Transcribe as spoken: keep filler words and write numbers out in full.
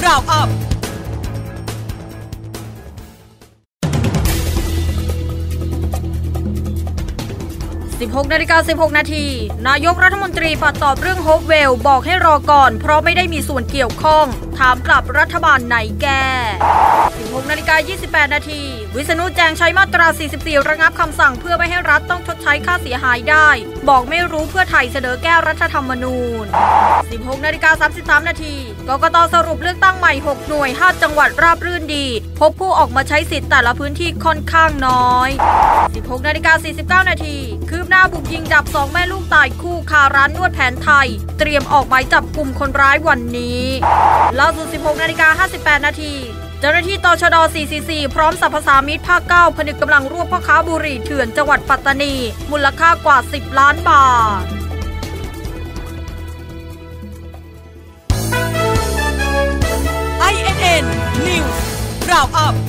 Round Upสิบหกนาฬิกาสิบหกนาทีนายกรัฐมนตรีปัดตอบเรื่องโฮปเวลบอกให้รอก่อนเพราะไม่ได้มีส่วนเกี่ยวข้องถามกลับรัฐบาลไหนแก้สิบหกนาฬิกายี่สิบแปดนาทีวิษณุแจงใช้มาตราสี่สิบสี่ระงับคำสั่งเพื่อไม่ให้รัฐต้องชดใช้ค่าเสียหายได้บอกไม่รู้เพื่อไทยเสนอแก้รัฐธรรมนูญสิบหกนาฬิกาสามสิบสามนาทีกกต.สรุปเลือกตั้งใหม่หกหน่วยห้าจังหวัดราบรื่นดีพบผู้ออกมาใช้สิทธิ์แต่ละพื้นที่ค่อนข้างน้อยสิบหกนาฬิกาสี่สิบเก้านาทีคืบหน้าบุกยิงดับสองแม่ลูกตายคู่คาร้านนวดแผนไทยเตรียมออกหมายจับกลุ่มคนร้ายวันนี้ล่าสุดสิบหกนาฬิกาห้าสิบแปดนาทีเจ้าหน้าที่ตชด สี่สี่สี่ พร้อมสรรพสามิตภาคเก้าผนึกกำลังรวบพ่อค้าบุหรี่เถื่อนจังหวัดปัตตานีมูลค่ากว่าสิบล้านบาท ไอ เอ็น เอ็น News Round Up